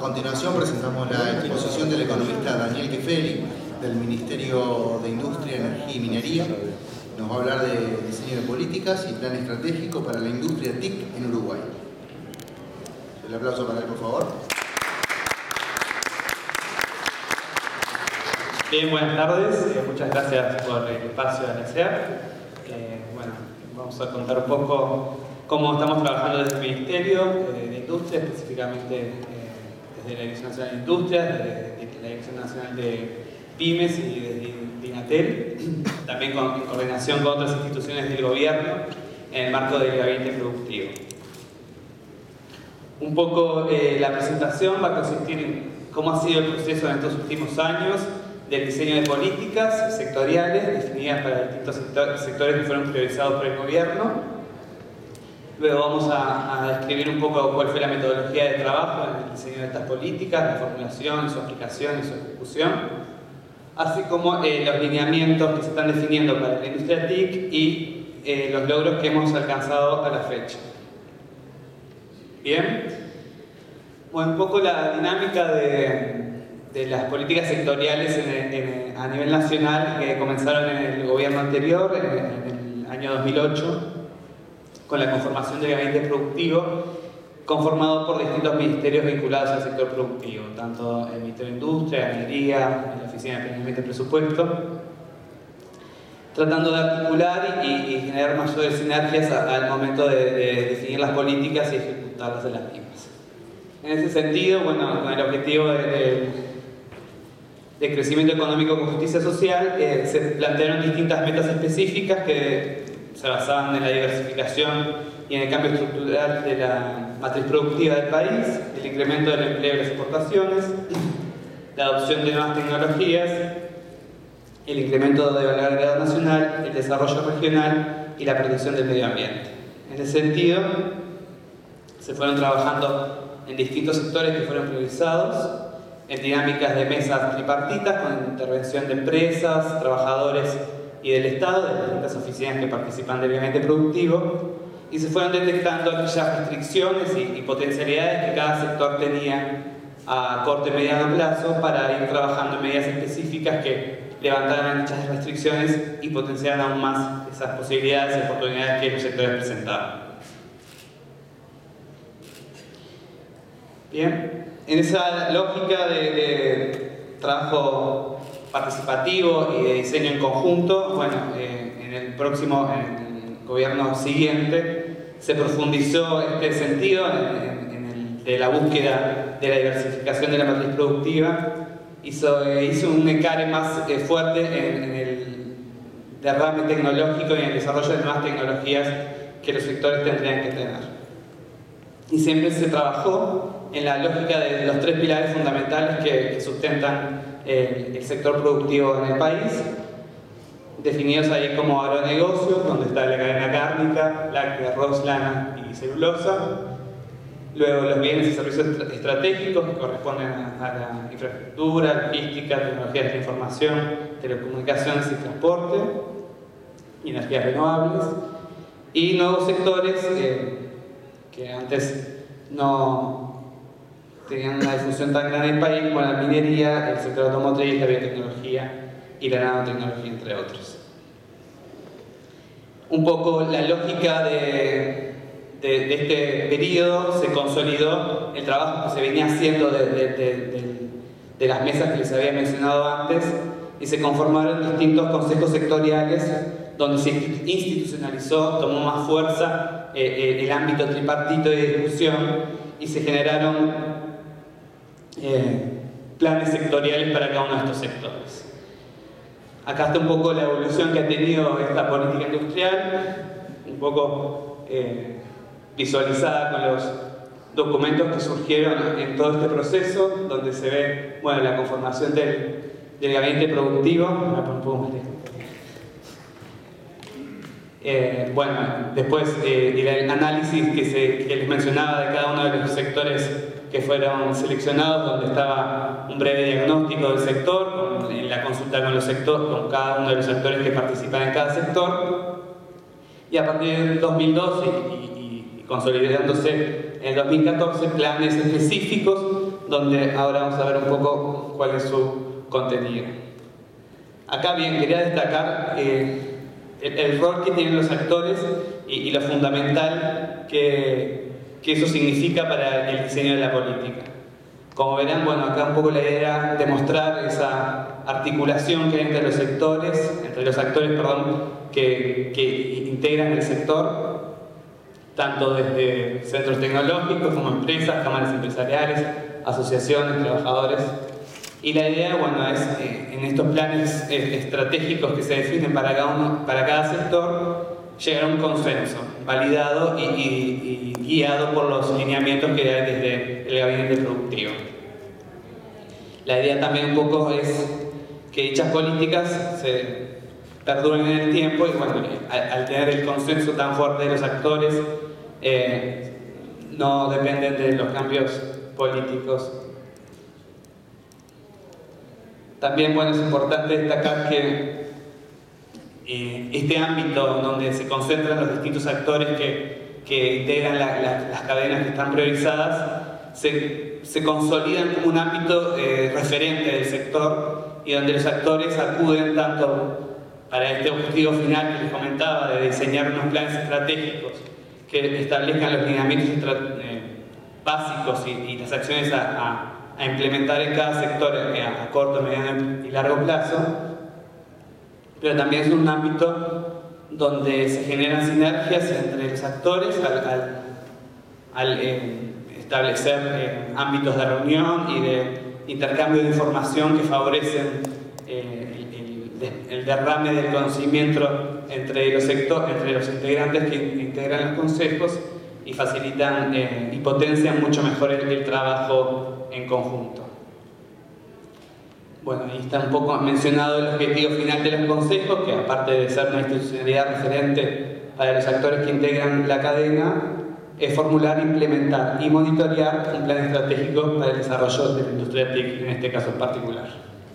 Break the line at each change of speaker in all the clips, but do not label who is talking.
continuación presentamos la exposición del economista Daniel Kefeli del Ministerio de Industria, Energía y Minería. Nos va a hablar de diseño de políticas y plan estratégico para la industria TIC en Uruguay. El aplauso para él, por favor.
Bien, buenas tardes. Muchas gracias por el espacio de la SEAP. Bueno, vamos a contar un poco cómo estamos trabajando desde el Ministerio de Industria, específicamente desde la Dirección Nacional de Industria, desde la Dirección Nacional de Pymes y desde DINATEL, también en coordinación con otras instituciones del gobierno en el marco del gabinete productivo. Un poco la presentación va a consistir en cómo ha sido el proceso en estos últimos años del diseño de políticas sectoriales definidas para distintos sectores que fueron priorizados por el gobierno. Luego vamos a describir un poco cuál fue la metodología de trabajo en el diseño de estas políticas, la formulación, su aplicación y su ejecución, así como los lineamientos que se están definiendo para la industria TIC y los logros que hemos alcanzado a la fecha. Bien, bueno, un poco la dinámica de las políticas sectoriales a nivel nacional que comenzaron en el gobierno anterior, en el año 2008, con la conformación del gabinete productivo, conformado por distintos ministerios vinculados al sector productivo, tanto el Ministerio de Industria, Minería, la Oficina de Planeamiento y Presupuesto, tratando de articular y generar mayores sinergias al momento de definir las políticas y ejecutarlas en las mismas. En ese sentido, bueno, con el objetivo de crecimiento económico con justicia social, se plantearon distintas metas específicas que se basaban en la diversificación y en el cambio estructural de la matriz productiva del país, el incremento del empleo y las exportaciones, la adopción de nuevas tecnologías, el incremento de valor agregado nacional, el desarrollo regional y la protección del medio ambiente. En ese sentido, se fueron trabajando en distintos sectores que fueron priorizados, en dinámicas de mesas tripartitas con intervención de empresas, trabajadores y del Estado, de las distintas oficinas que participan del gabinete productivo, y se fueron detectando aquellas restricciones y potencialidades que cada sector tenía a corto y mediano plazo para ir trabajando en medidas específicas que levantaran dichas restricciones y potenciaran aún más esas posibilidades y oportunidades que los sectores presentaban. Bien, en esa lógica de trabajo participativo y de diseño en conjunto, bueno, en el gobierno siguiente se profundizó este sentido de la búsqueda de la diversificación de la matriz productiva, hizo un encare más fuerte en el derrame tecnológico y en el desarrollo de nuevas tecnologías que los sectores tendrían que tener. Y siempre se trabajó en la lógica de los tres pilares fundamentales que sustentan el sector productivo en el país, definidos ahí como agronegocio, donde está la cadena cárnica, láctea, arroz, lana y celulosa. Luego los bienes y servicios estratégicos que corresponden a la infraestructura, logística, tecnologías de la información, telecomunicaciones y transporte, y energías renovables. Y nuevos sectores que antes no tenían una difusión tan grande en el país, como la minería, el sector automotriz, la biotecnología y la nanotecnología, entre otros. Un poco la lógica de este periodo se consolidó el trabajo que se venía haciendo de las mesas que les había mencionado antes, y se conformaron distintos consejos sectoriales donde se institucionalizó, tomó más fuerza el ámbito tripartito de discusión y se generaron planes sectoriales para cada uno de estos sectores. Acá está un poco la evolución que ha tenido esta política industrial, un poco visualizada con los documentos que surgieron en todo este proceso, donde se ve, bueno, la conformación del gabinete productivo. Bueno, después el análisis que les mencionaba de cada uno de los sectores que fueron seleccionados, donde estaba un breve diagnóstico del sector, en la consulta con cada uno de los actores que participan en cada sector, y a partir del 2012 y consolidándose en el 2014 planes específicos donde ahora vamos a ver un poco cuál es su contenido. Acá bien, quería destacar el rol que tienen los actores y lo fundamental que eso significa para el diseño de la política. Como verán, bueno, acá un poco la idea era demostrar esa articulación que hay entre los actores, que integran el sector, tanto desde centros tecnológicos como empresas, cámaras empresariales, asociaciones, trabajadores. Y la idea, bueno, es en estos planes estratégicos que se definen para cada sector, llegar a un consenso validado y guiado por los lineamientos que hay desde el gabinete productivo. La idea también un poco es que dichas políticas se perduren en el tiempo y bueno, al tener el consenso tan fuerte de los actores, no dependen de los cambios políticos. También, bueno, es importante destacar que este ámbito donde se concentran los distintos actores que integran las cadenas que están priorizadas se consolidan como un ámbito referente del sector y donde los actores acuden tanto para este objetivo final que les comentaba de diseñar unos planes estratégicos que establezcan los lineamientos básicos y las acciones a implementar en cada sector a corto, mediano y largo plazo, pero también es un ámbito donde se generan sinergias entre los actores al establecer ámbitos de reunión y de intercambio de información que favorecen el derrame del conocimiento entre los integrantes que integran los consejos y facilitan y potencian mucho mejor el trabajo en conjunto. Bueno, ahí está un poco mencionado el objetivo final de los consejos, que aparte de ser una institucionalidad referente para los actores que integran la cadena, es formular, implementar y monitorear un plan estratégico para el desarrollo de la industria TIC, en este caso en particular.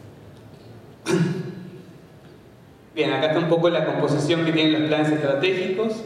Bien, acá está un poco la composición que tienen los planes estratégicos,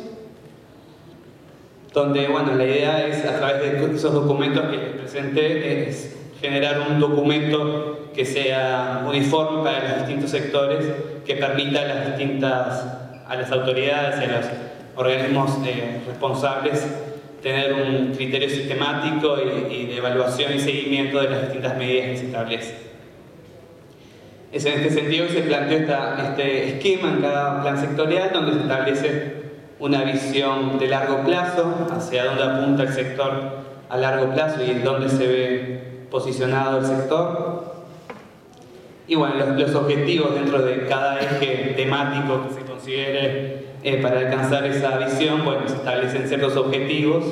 donde, bueno, la idea es, a través de esos documentos que les presenté, es generar un documento que sea uniforme para los distintos sectores, que permita a las autoridades y a los organismos responsables tener un criterio sistemático y de evaluación y seguimiento de las distintas medidas que se establecen. Es en este sentido que se planteó este esquema en cada plan sectorial, donde se establece una visión de largo plazo, hacia dónde apunta el sector a largo plazo y en dónde se ve posicionado el sector. Y bueno, los objetivos dentro de cada eje temático que se considere para alcanzar esa visión, bueno, se establecen ciertos objetivos,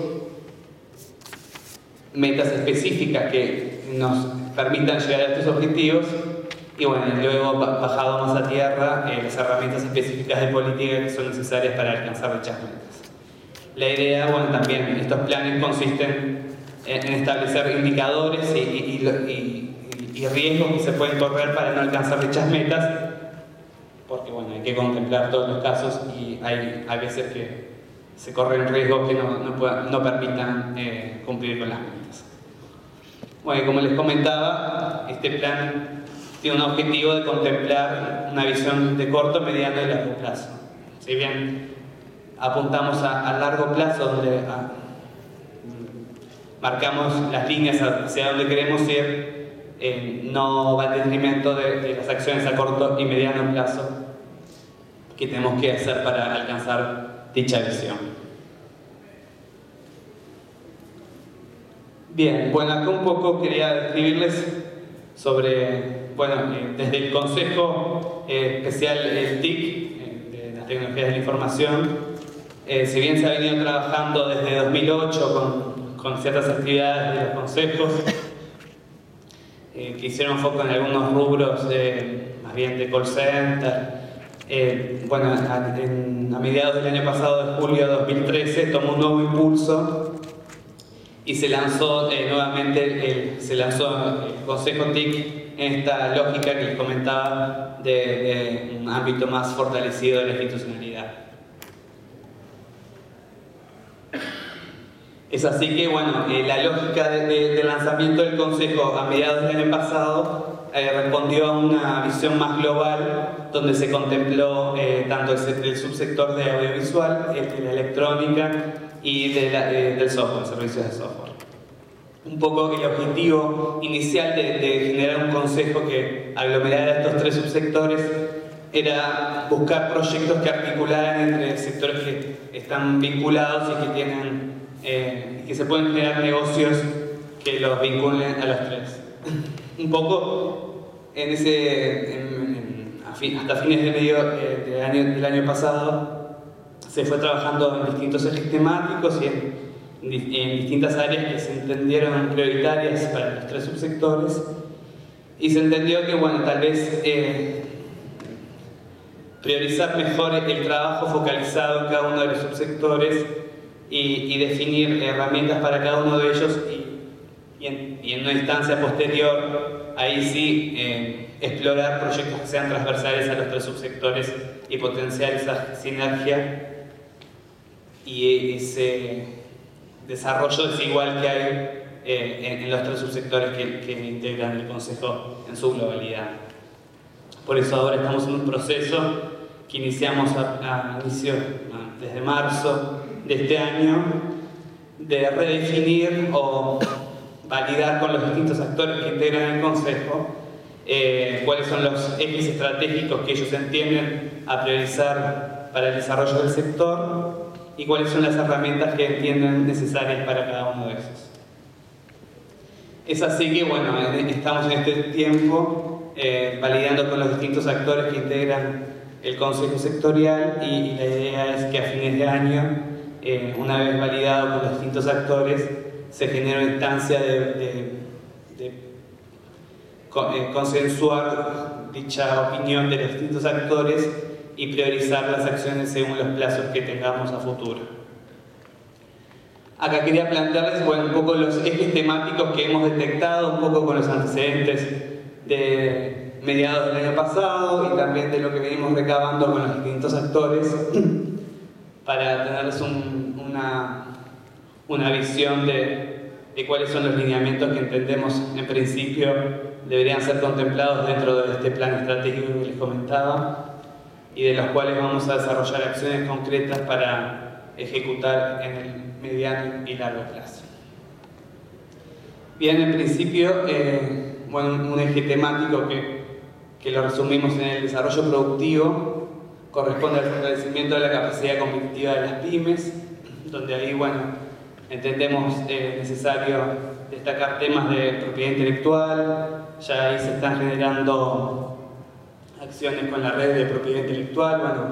metas específicas que nos permitan llegar a estos objetivos y bueno, luego bajado más a tierra, las herramientas específicas de política que son necesarias para alcanzar dichas metas. La idea, bueno, también estos planes consisten en establecer indicadores y riesgos que se pueden correr para no alcanzar dichas metas, porque bueno, hay que contemplar todos los casos y hay veces que se corren riesgos que no permitan cumplir con las metas. Bueno, y como les comentaba, este plan tiene un objetivo de contemplar una visión de corto, mediano y largo plazo. Si bien apuntamos a largo plazo, donde marcamos las líneas hacia donde queremos ir, no va en detrimento de las acciones a corto y mediano plazo que tenemos que hacer para alcanzar dicha visión. Bien, bueno, acá un poco quería describirles sobre, bueno, desde el Consejo Especial TIC, de las Tecnologías de la Información, si bien se ha venido trabajando desde 2008 con ciertas actividades de los consejos, que hicieron foco en algunos rubros más bien de call center. Bueno, a mediados del año pasado, de julio de 2013, tomó un nuevo impulso y se lanzó nuevamente el Consejo TIC en esta lógica que les comentaba de un ámbito más fortalecido de la institucionalidad. Es así que, bueno, la lógica del lanzamiento del Consejo a mediados del año pasado respondió a una visión más global, donde se contempló tanto el subsector de audiovisual, el de la electrónica y del software, servicios de software. Un poco el objetivo inicial de generar un consejo que aglomerara estos tres subsectores era buscar proyectos que articularan entre sectores que están vinculados y que tienen que se pueden generar negocios que los vinculen a los tres. Un poco hasta fines del año pasado se fue trabajando en distintos ejes temáticos y en distintas áreas que se entendieron prioritarias para los tres subsectores, y se entendió que, bueno, tal vez priorizar mejor el trabajo focalizado en cada uno de los subsectores y definir herramientas para cada uno de ellos, y en una instancia posterior, ahí sí, explorar proyectos que sean transversales a los tres subsectores y potenciar esa sinergia y ese desarrollo desigual que hay en los tres subsectores que integran el Consejo en su globalidad. Por eso ahora estamos en un proceso que iniciamos desde marzo de este año, de redefinir o validar con los distintos actores que integran el Consejo cuáles son los ejes estratégicos que ellos entienden a priorizar para el desarrollo del sector y cuáles son las herramientas que entienden necesarias para cada uno de esos. Es así que, bueno, estamos en este tiempo validando con los distintos actores que integran el Consejo Sectorial, y la idea es que a fines de año, una vez validado con los distintos actores, se genere una instancia de consensuar dicha opinión de los distintos actores y priorizar las acciones según los plazos que tengamos a futuro. Acá quería plantearles, bueno, un poco los ejes temáticos que hemos detectado, un poco con los antecedentes de mediados del año pasado y también de lo que venimos recabando con los distintos actores, para tenerles una visión de cuáles son los lineamientos que entendemos en principio deberían ser contemplados dentro de este plan estratégico que les comentaba, y de los cuales vamos a desarrollar acciones concretas para ejecutar en el mediano y largo plazo. Bien, en principio, bueno, un eje temático que lo resumimos en el desarrollo productivo corresponde al fortalecimiento de la capacidad competitiva de las pymes, donde ahí, bueno, entendemos necesario destacar temas de propiedad intelectual. Ya ahí se están generando acciones con la red de propiedad intelectual. Bueno,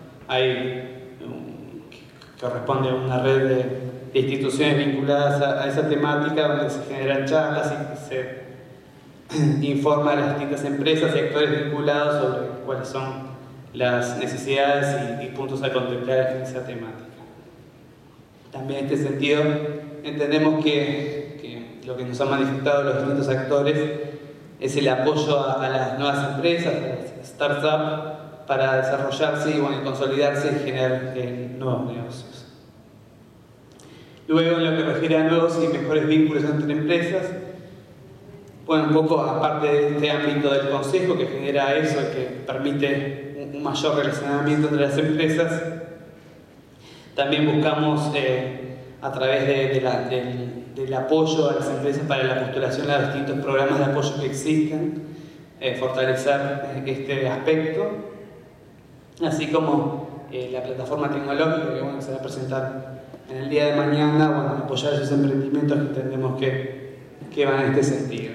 corresponde a una red de instituciones vinculadas a esa temática, donde se generan charlas y se informa a las distintas empresas y actores vinculados sobre cuáles son las necesidades y puntos a contemplar en esa temática. También en este sentido entendemos que lo que nos han manifestado los distintos actores es el apoyo a las nuevas empresas, a las startups, para desarrollarse y, bueno, consolidarse y generar nuevos negocios. Luego, en lo que refiere a nuevos y mejores vínculos entre empresas, bueno, un poco aparte de este ámbito del Consejo que genera eso, que permite un mayor relacionamiento entre las empresas, también buscamos a través del apoyo a las empresas para la postulación a los distintos programas de apoyo que existen, fortalecer este aspecto, así como la plataforma tecnológica que, bueno, se va a presentar en el día de mañana, bueno, apoyar esos emprendimientos que entendemos que van en este sentido.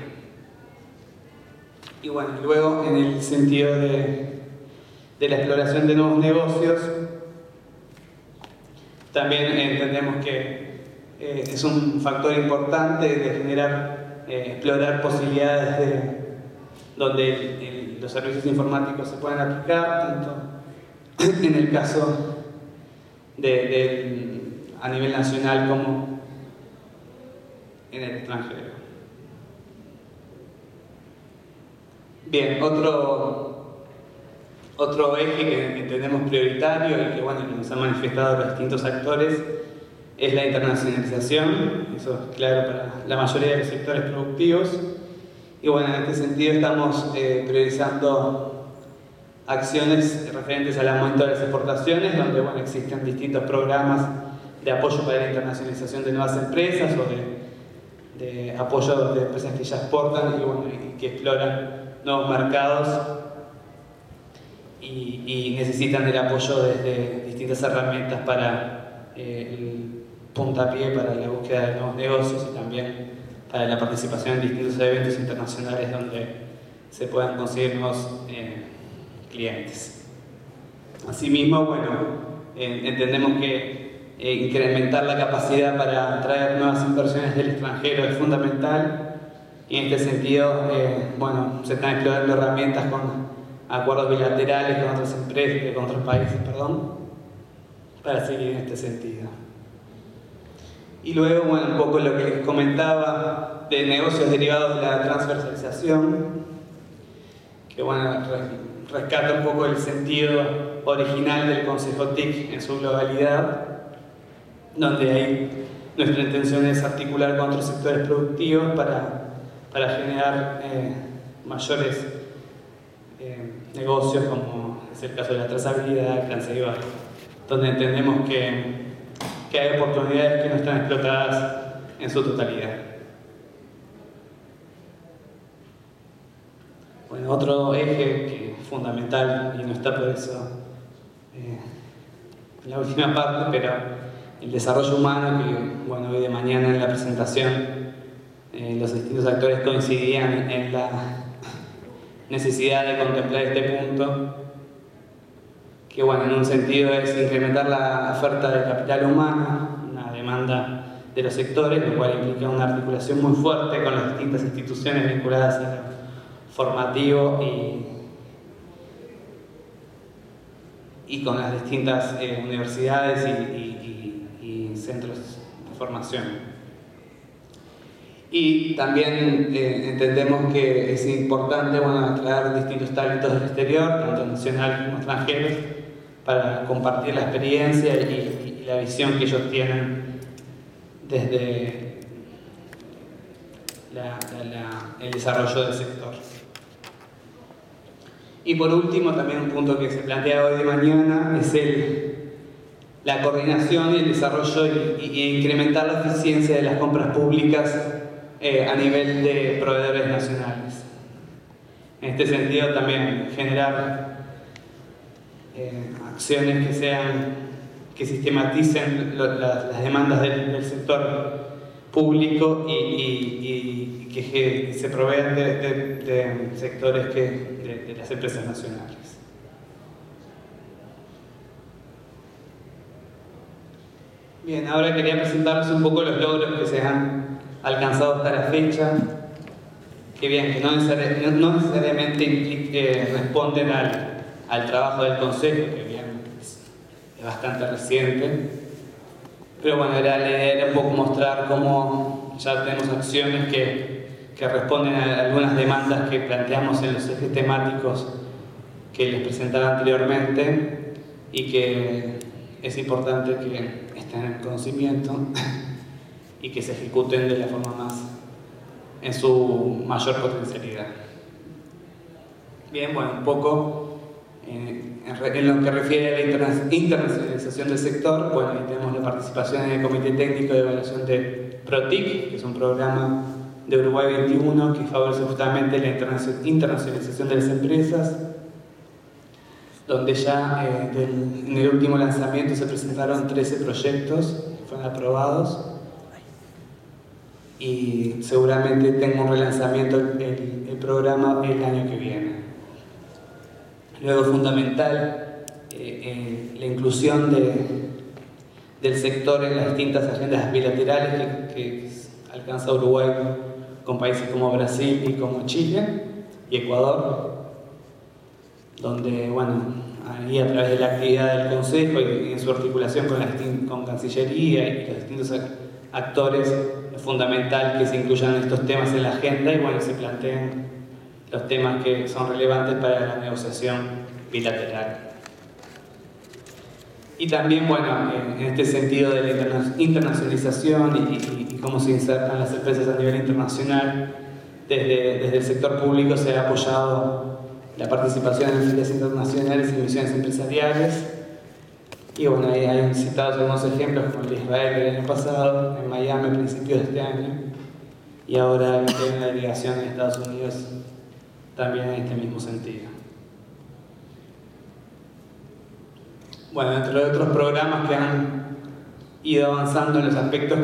Y bueno, luego en el sentido de la exploración de nuevos negocios, también entendemos que es un factor importante de generar, explorar posibilidades donde los servicios informáticos se pueden aplicar, tanto en el caso a nivel nacional como en el extranjero. Bien, otro eje que entendemos prioritario y que, bueno, nos han manifestado los distintos actores es la internacionalización, eso es claro para la mayoría de los sectores productivos. Y bueno, en este sentido estamos priorizando acciones referentes al aumento de las exportaciones, donde bueno, existen distintos programas de apoyo para la internacionalización de nuevas empresas o de apoyo de empresas que ya exportan y, bueno, y que exploran nuevos mercados y necesitan el apoyo desde distintas herramientas para el puntapié para la búsqueda de nuevos negocios y también para la participación en distintos eventos internacionales donde se puedan conseguir nuevos clientes. Asimismo, bueno, entendemos que incrementar la capacidad para atraer nuevas inversiones del extranjero es fundamental y en este sentido, bueno, se están explorando herramientas con acuerdos bilaterales con otras empresas, con otros países, para seguir en este sentido. Y luego, bueno, un poco lo que les comentaba de negocios derivados de la transversalización, que bueno, rescata un poco el sentido original del Consejo TIC en su globalidad, donde ahí nuestra intención es articular con otros sectores productivos para generar mayores negocios, como es el caso de la trazabilidad, Canseibar, donde entendemos que hay oportunidades que no están explotadas en su totalidad. Bueno, otro eje que es fundamental y no está por eso en la última parte, pero el desarrollo humano, que bueno, hoy de mañana en la presentación los distintos actores coincidían en la necesidad de contemplar este punto, que bueno, en un sentido es incrementar la oferta de capital humano, una demanda de los sectores, lo cual implica una articulación muy fuerte con las distintas instituciones vinculadas a lo formativo y con las distintas universidades y centros de formación. Y también entendemos que es importante, bueno, atraer distintos talentos del exterior, tanto nacionales como extranjeros, para compartir la experiencia y la visión que ellos tienen desde el desarrollo del sector. Y por último, también un punto que se plantea hoy de mañana es la coordinación y el desarrollo y incrementar la eficiencia de las compras públicas a nivel de proveedores nacionales. En este sentido también generar acciones que sistematicen las demandas del sector público y que se provean de sectores de las empresas nacionales. Bien, ahora quería presentarles un poco los logros que se han alcanzado hasta la fecha, que bien, que no necesariamente responden al trabajo del Consejo, que bien, es bastante reciente, pero bueno, la idea era un poco mostrar cómo ya tenemos acciones que responden a algunas demandas que planteamos en los ejes temáticos que les presentaba anteriormente y que es importante que estén en conocimiento y que se ejecuten de la forma en su mayor potencialidad. Bien, bueno, un poco en lo que refiere a la internacionalización del sector, bueno, ahí tenemos la participación en el Comité Técnico de Evaluación de PROTIC, que es un programa de Uruguay 21 que favorece justamente la internacionalización de las empresas, donde ya en el último lanzamiento se presentaron 13 proyectos que fueron aprobados y seguramente tenga un relanzamiento el programa el año que viene. Luego, fundamental, la inclusión del sector en las distintas agendas bilaterales que alcanza Uruguay con países como Brasil y como Chile y Ecuador, donde, bueno, ahí a través de la actividad del Consejo y en su articulación con Cancillería y los distintos actores, es fundamental que se incluyan estos temas en la agenda y, bueno, se planteen los temas que son relevantes para la negociación bilateral. Y también, bueno, en este sentido de la internacionalización y cómo se insertan las empresas a nivel internacional, desde el sector público se ha apoyado la participación en ferias internacionales y misiones empresariales. Y bueno, ahí hay citados algunos ejemplos, como el de Israel del año pasado, en Miami a principios de este año, y ahora hay una delegación en Estados Unidos también en este mismo sentido. Bueno, dentro de otros programas que han ido avanzando en los aspectos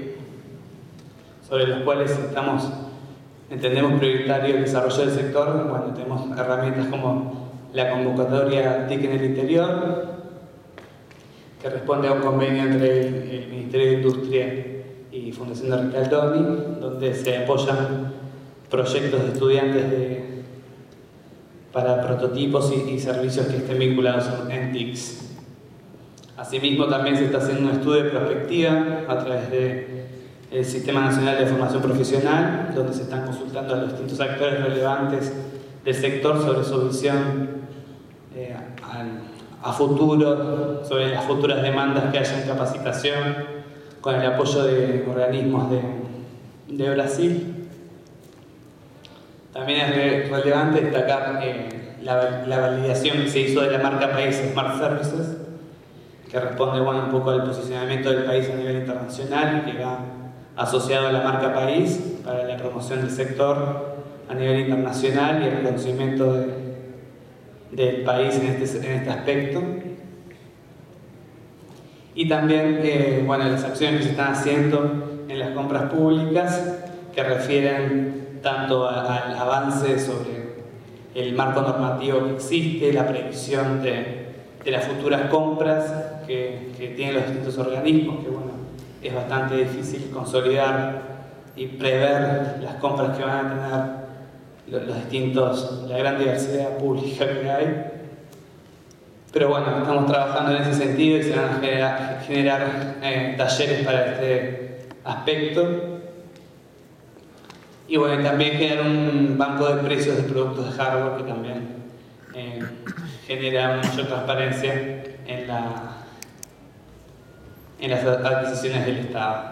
sobre los cuales entendemos prioritario el desarrollo del sector, bueno, tenemos herramientas como la convocatoria TIC en el interior, que responde a un convenio entre el Ministerio de Industria y Fundación de Ricaldoni, donde se apoyan proyectos de estudiantes para prototipos y servicios que estén vinculados en TICs. Asimismo, también se está haciendo un estudio de prospectiva a través del Sistema Nacional de Formación Profesional, donde se están consultando a los distintos actores relevantes del sector sobre su visión a futuro, sobre las futuras demandas que haya en capacitación, con el apoyo de organismos de Brasil. También es relevante destacar la validación que se hizo de la marca país Smart Services, que responde un poco al posicionamiento del país a nivel internacional y que va asociado a la marca país para la promoción del sector a nivel internacional y el reconocimiento del país en este aspecto. Y también las acciones que se están haciendo en las compras públicas, que refieren tanto al avance sobre el marco normativo que existe, la previsión de las futuras compras que tienen los distintos organismos, que es bastante difícil consolidar y prever las compras que van a tener la gran diversidad pública que hay. Pero bueno, estamos trabajando en ese sentido y se van a generar talleres para este aspecto. Y bueno, también generar un banco de precios de productos de hardware que también genera mucha transparencia en las adquisiciones del Estado.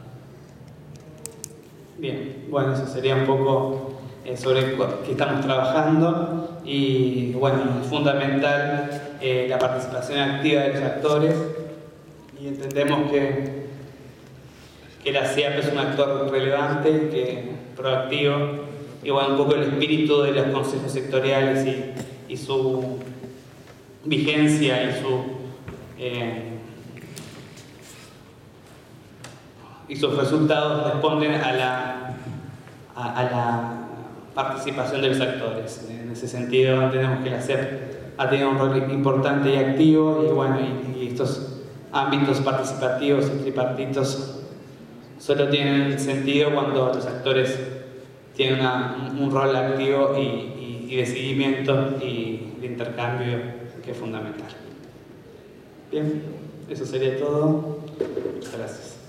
Bien, bueno, eso sería un poco sobre qué estamos trabajando y bueno, es fundamental la participación activa de los actores y entendemos que la CIAP es un actor relevante, proactivo y un poco el espíritu de los consejos sectoriales y su vigencia y sus resultados responden a la participación de los actores. En ese sentido entendemos que la CEP ha tenido un rol importante y activo y estos ámbitos participativos y tripartitos solo tienen sentido cuando los actores tienen un rol activo y de seguimiento y de intercambio que es fundamental. Bien, eso sería todo. Muchas gracias.